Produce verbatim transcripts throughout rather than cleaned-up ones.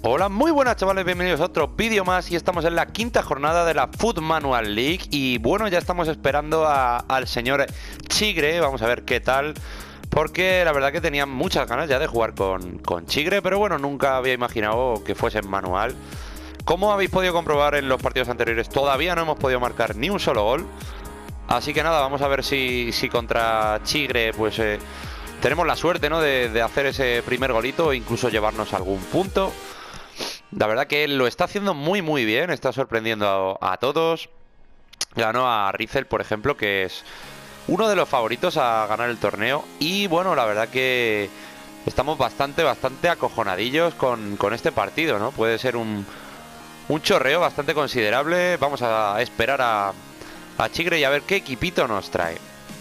Hola, muy buenas chavales, bienvenidos a otro vídeo más y estamos en la quinta jornada de la Foot Manual League y bueno, ya estamos esperando a, al señor Chigre, vamos a ver qué tal, porque la verdad que tenía muchas ganas ya de jugar con, con Chigre, pero bueno, nunca había imaginado que fuese en manual. Como habéis podido comprobar en los partidos anteriores, todavía no hemos podido marcar ni un solo gol, así que nada, vamos a ver si, si contra Chigre pues eh, tenemos la suerte, ¿no?, de, de hacer ese primer golito o incluso llevarnos algún punto. La verdad que él lo está haciendo muy muy bien, está sorprendiendo a, a todos. Ganó a Rizel, por ejemplo, que es uno de los favoritos a ganar el torneo. Y bueno, la verdad que estamos bastante, bastante acojonadillos con, con este partido, ¿no? Puede ser un, un chorreo bastante considerable. Vamos a esperar a, a Chigre y a ver qué equipito nos trae.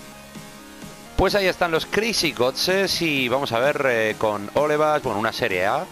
Pues ahí están los Crazy Godses y vamos a ver eh, con Olebas, bueno, una serie A.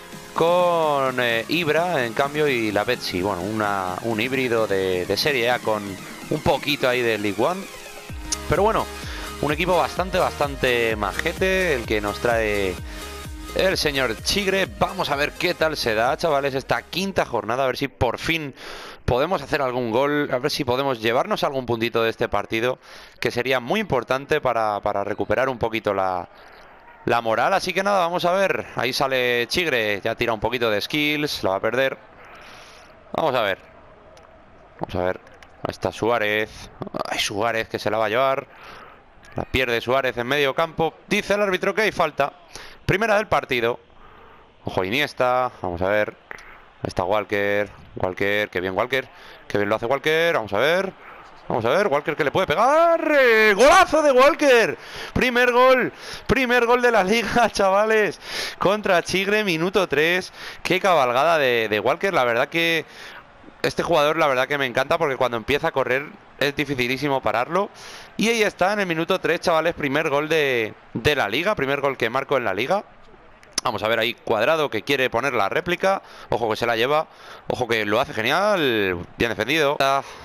Con eh, Ibra, en cambio, y la Betsy. Bueno, una, un híbrido de, de Serie A con un poquito ahí de League One. Pero bueno, un equipo bastante, bastante majete el que nos trae el señor Chigre. Vamos a ver qué tal se da, chavales, esta quinta jornada. A ver si por fin podemos hacer algún gol. A ver si podemos llevarnos algún puntito de este partido, que sería muy importante para, para recuperar un poquito la... la moral, así que nada, vamos a ver. Ahí sale Chigre, ya tira un poquito de skills, lo va a perder. Vamos a ver. Vamos a ver. Ahí está Suárez. Ay, Suárez, que se la va a llevar. La pierde Suárez en medio campo. Dice el árbitro que hay falta. Primera del partido. Ojo, Iniesta. Vamos a ver. Ahí está Walker. Walker, que bien Walker. Que bien lo hace Walker. Vamos a ver. Vamos a ver, Walker que le puede pegar. ¡Eh! ¡Golazo de Walker! Primer gol, primer gol de la liga, chavales. Contra Chigre, minuto tres. Qué cabalgada de, de Walker. La verdad que este jugador, la verdad que me encanta, porque cuando empieza a correr es dificilísimo pararlo. Y ahí está, en el minuto tres, chavales, primer gol de, de la liga. Primer gol que marco en la liga. Vamos a ver ahí Cuadrado, que quiere poner la réplica. Ojo que se la lleva. Ojo que lo hace genial. Bien defendido.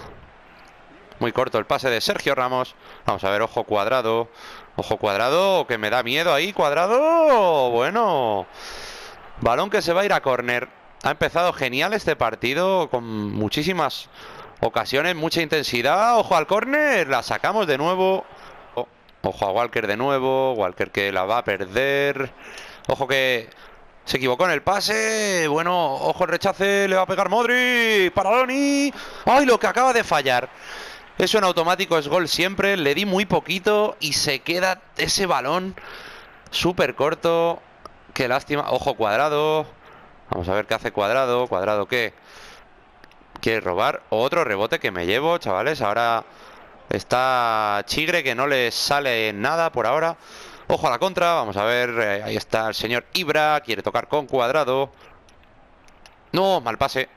Muy corto el pase de Sergio Ramos. Vamos a ver, ojo Cuadrado. Ojo Cuadrado, que me da miedo ahí, Cuadrado. Bueno. Balón que se va a ir a córner. Ha empezado genial este partido, con muchísimas ocasiones, mucha intensidad. Ojo al córner, la sacamos de nuevo. Ojo a Walker de nuevo. Walker que la va a perder. Ojo que se equivocó en el pase. Bueno, ojo el rechace, le va a pegar Modric. Para Doni. ¡Ay, lo que acaba de fallar! Eso en automático es gol siempre. Le di muy poquito y se queda ese balón súper corto. Qué lástima. Ojo Cuadrado. Vamos a ver qué hace Cuadrado. Cuadrado que quiere robar. Otro rebote que me llevo, chavales. Ahora está Chigre, que no le sale nada por ahora. Ojo a la contra. Vamos a ver. Ahí está el señor Ibra. Quiere tocar con Cuadrado. No, mal pase.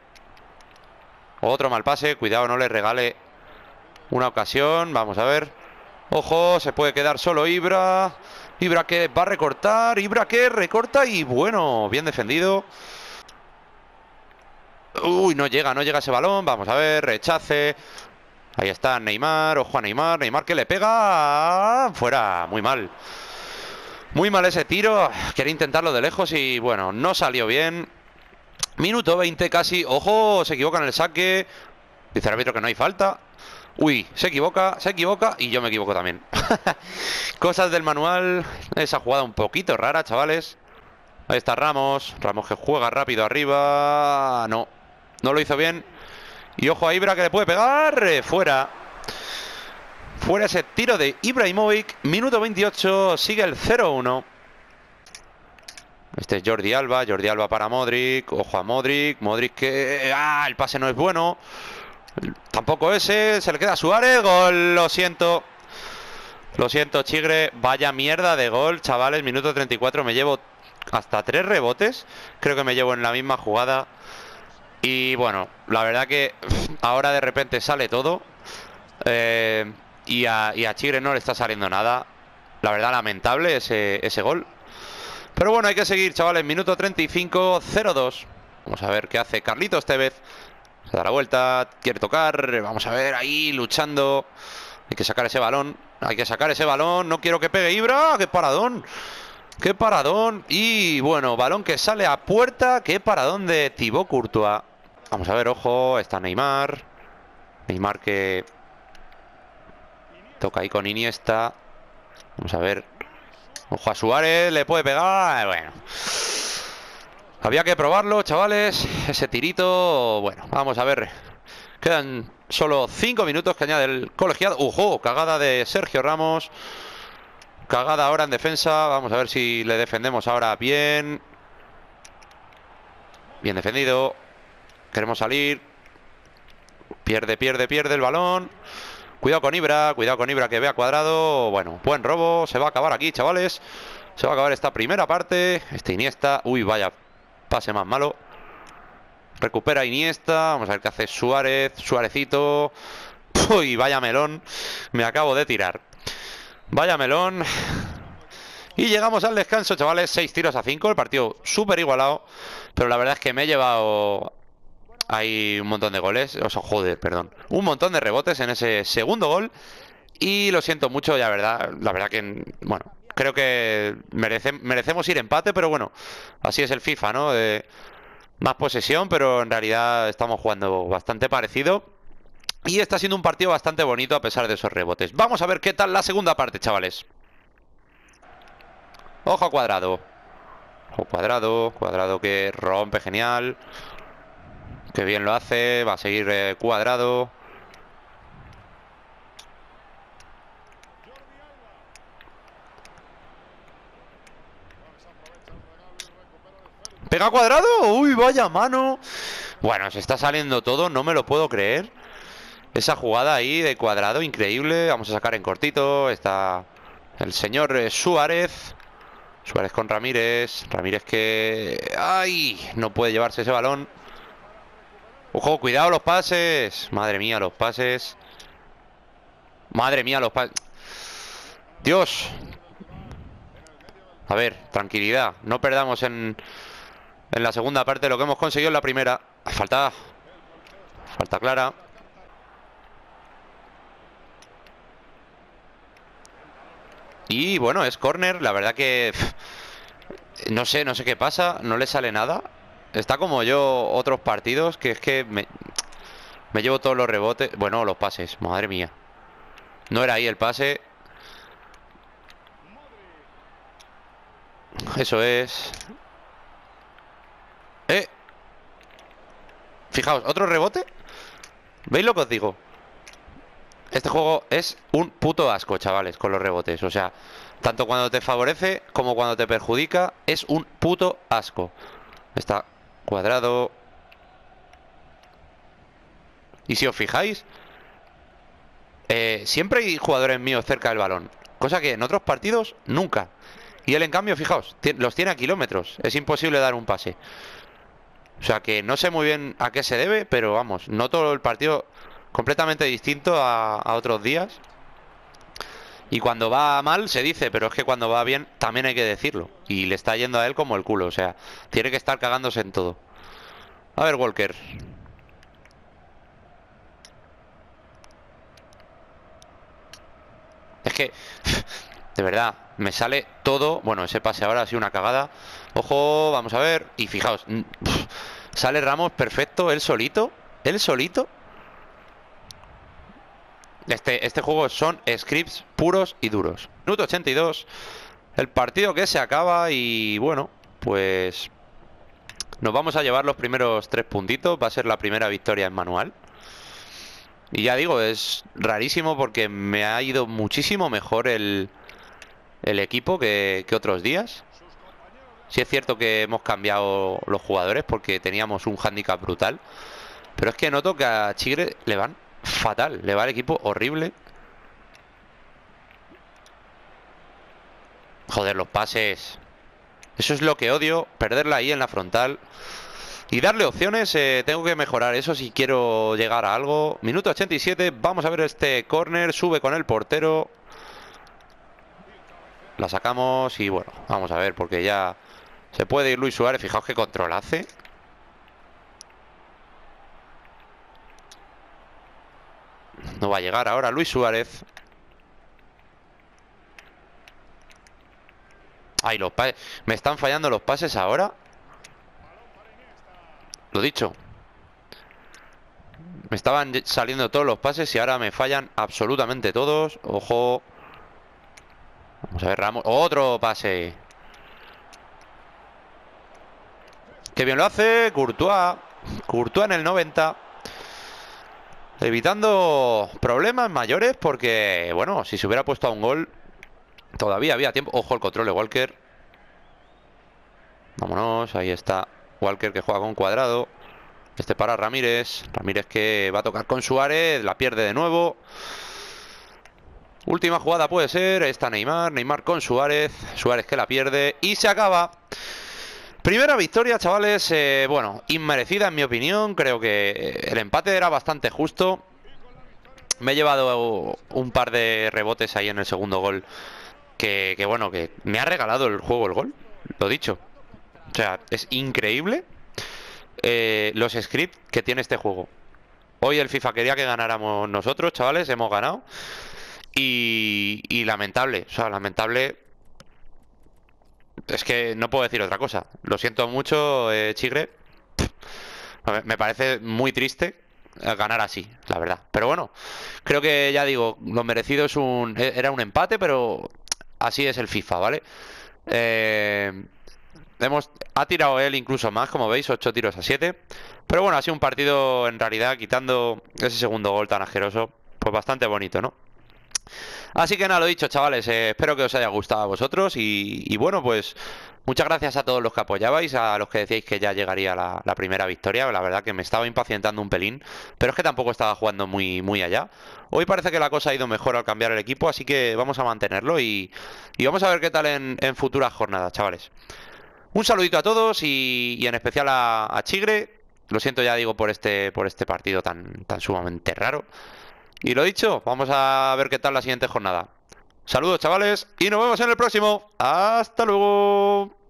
Otro mal pase. Cuidado, no le regale una ocasión. Vamos a ver. Ojo, se puede quedar solo Ibra. Ibra que va a recortar. Ibra que recorta y bueno, bien defendido. Uy, no llega, no llega ese balón. Vamos a ver, rechace. Ahí está Neymar. Ojo a Neymar. Neymar que le pega. Fuera, muy mal. Muy mal ese tiro. Quería intentarlo de lejos y bueno, no salió bien. Minuto veinte casi. Ojo, se equivoca en el saque. Dice el árbitro que no hay falta. Uy, se equivoca, se equivoca y yo me equivoco también. Cosas del manual. Esa jugada un poquito rara, chavales. Ahí está Ramos. Ramos que juega rápido arriba. No, no lo hizo bien. Y ojo a Ibra que le puede pegar. Eh, fuera. Fuera ese tiro de Ibrahimovic. Minuto veintiocho. Sigue el cero uno. Este es Jordi Alba. Jordi Alba para Modric. Ojo a Modric. Modric que... Ah, el pase no es bueno. Tampoco ese, se le queda a Suárez. Gol, lo siento. Lo siento, Chigre. Vaya mierda de gol, chavales. Minuto treinta y cuatro, me llevo hasta tres rebotes. Creo que me llevo en la misma jugada. Y bueno, la verdad que ahora de repente sale todo. eh, y, a, y a Chigre no le está saliendo nada. La verdad, lamentable ese, ese gol. Pero bueno, hay que seguir, chavales. Minuto treinta y cinco, cero dos. Vamos a ver qué hace Carlitos Tevez. Se da la vuelta, quiere tocar. Vamos a ver, ahí luchando. Hay que sacar ese balón. Hay que sacar ese balón. No quiero que pegue Ibra. ¡Qué paradón! Qué paradón. Y bueno, balón que sale a puerta. Qué paradón de Thibaut Courtois. Vamos a ver, ojo, está Neymar. Neymar que toca ahí con Iniesta. Vamos a ver. Ojo a Suárez, le puede pegar. Bueno, había que probarlo, chavales. Ese tirito. Bueno, vamos a ver. Quedan solo cinco minutos que añade el colegiado. ¡Ojo! Cagada de Sergio Ramos. Cagada ahora en defensa. Vamos a ver si le defendemos ahora bien. Bien defendido. Queremos salir. Pierde, pierde, pierde el balón. Cuidado con Ibra. Cuidado con Ibra que vea Cuadrado. Bueno, buen robo. Se va a acabar aquí, chavales. Se va a acabar esta primera parte. Este Iniesta. Uy, vaya pase más malo. Recupera Iniesta. Vamos a ver qué hace Suárez. Suárezito. Uy, vaya melón. Me acabo de tirar. Vaya melón. Y llegamos al descanso, chavales. seis tiros a cinco. El partido súper igualado. Pero la verdad es que me he llevado ahí un montón de goles. O sea, joder, perdón. Un montón de rebotes en ese segundo gol. Y lo siento mucho, ya verdad. La verdad que, bueno, creo que merece, merecemos ir empate. Pero bueno, así es el FIFA, ¿no? De más posesión, pero en realidad estamos jugando bastante parecido. Y está siendo un partido bastante bonito a pesar de esos rebotes. Vamos a ver qué tal la segunda parte, chavales. Ojo a Cuadrado. Ojo Cuadrado. Cuadrado que rompe, genial. Que bien lo hace. Va a seguir eh, Cuadrado. ¿Pega Cuadrado? Uy, vaya mano. Bueno, se está saliendo todo. No me lo puedo creer. Esa jugada ahí de Cuadrado, increíble. Vamos a sacar en cortito. Está el señor eh, Suárez. Suárez con Ramírez. Ramírez que... ¡Ay! No puede llevarse ese balón. ¡Ojo! Cuidado los pases. Madre mía, los pases. Madre mía, los pases. Dios. A ver, tranquilidad. No perdamos en, en la segunda parte lo que hemos conseguido en la primera. Falta... Falta clara. Y bueno, es córner. La verdad que... Pff, no sé, no sé qué pasa. No le sale nada. Está como yo otros partidos, que es que me, me llevo todos los rebotes. Bueno, los pases, madre mía. No era ahí el pase. Eso es. Eh. Fijaos, otro rebote. ¿Veis lo que os digo? Este juego es un puto asco, chavales, con los rebotes. O sea, tanto cuando te favorece como cuando te perjudica, es un puto asco. Está Cuadrado. Y si os fijáis, eh, siempre hay jugadores míos cerca del balón, cosa que en otros partidos nunca. Y él en cambio, fijaos, los tiene a kilómetros. Es imposible dar un pase. O sea que no sé muy bien a qué se debe, pero vamos, noto el partido completamente distinto a, a otros días. Y cuando va mal se dice, pero es que cuando va bien también hay que decirlo. Y le está yendo a él como el culo, o sea, tiene que estar cagándose en todo. A ver, Walker. Es que, de verdad, me sale todo. Bueno, ese pase ahora ha sido una cagada. Ojo, vamos a ver. Y fijaos, sale Ramos perfecto, él solito. Él solito. Este, este juego son scripts puros y duros. Minuto ochenta y dos. El partido que se acaba y bueno, pues nos vamos a llevar los primeros tres puntitos. Va a ser la primera victoria en manual. Y ya digo, es rarísimo porque me ha ido muchísimo mejor el, el equipo que, que otros días. Sí es cierto que hemos cambiado los jugadores porque teníamos un hándicap brutal. Pero es que noto que a Chigre le van fatal, le va el equipo horrible. Joder, los pases. Eso es lo que odio, perderla ahí en la frontal. Y darle opciones, eh, tengo que mejorar eso si quiero llegar a algo. Minuto ochenta y siete, vamos a ver este córner, sube con el portero. La sacamos y bueno, vamos a ver porque ya se puede ir Luis Suárez, fijaos qué control hace. No va a llegar ahora Luis Suárez. Ay, los pases. Me están fallando los pases ahora. Lo dicho. Me estaban saliendo todos los pases y ahora me fallan absolutamente todos. Ojo. Vamos a ver, Ramos. Otro pase. Qué bien lo hace Courtois. Courtois en el noventa. Evitando problemas mayores porque, bueno, si se hubiera puesto a un gol, todavía había tiempo. Ojo el control de Walker. Vámonos, ahí está Walker que juega con Cuadrado. Este para Ramírez. Ramírez que va a tocar con Suárez. La pierde de nuevo. Última jugada puede ser. Está Neymar. Neymar con Suárez. Suárez que la pierde. Y se acaba. Primera victoria, chavales. Eh, bueno, inmerecida en mi opinión. Creo que el empate era bastante justo. Me he llevado un par de rebotes ahí en el segundo gol. Que, que bueno, que me ha regalado el juego el gol. Lo dicho. O sea, es increíble. Eh, los scripts que tiene este juego. Hoy el FIFA quería que ganáramos nosotros, chavales, hemos ganado. Y, y lamentable, o sea, lamentable. Es que no puedo decir otra cosa. Lo siento mucho, eh, Chigre. Me parece muy triste ganar así, la verdad. Pero bueno, creo que ya digo, lo merecido es un... Era un empate, pero así es el FIFA, ¿vale? Eh... Hemos, ha tirado él incluso más, como veis, ocho tiros a siete. Pero bueno, ha sido un partido en realidad, quitando ese segundo gol tan asqueroso, pues bastante bonito, ¿no? Así que nada, lo dicho, chavales, eh, espero que os haya gustado a vosotros y, y bueno, pues muchas gracias a todos los que apoyabais, a los que decíais que ya llegaría la, la primera victoria. La verdad que me estaba impacientando un pelín, pero es que tampoco estaba jugando muy, muy allá. Hoy parece que la cosa ha ido mejor al cambiar el equipo, así que vamos a mantenerlo y, y vamos a ver qué tal en, en futuras jornadas, chavales. Un saludito a todos y, y en especial a, a Chigre. Lo siento, ya digo, por este, por este partido tan, tan sumamente raro. Y lo dicho, vamos a ver qué tal la siguiente jornada. Saludos, chavales, y nos vemos en el próximo. ¡Hasta luego!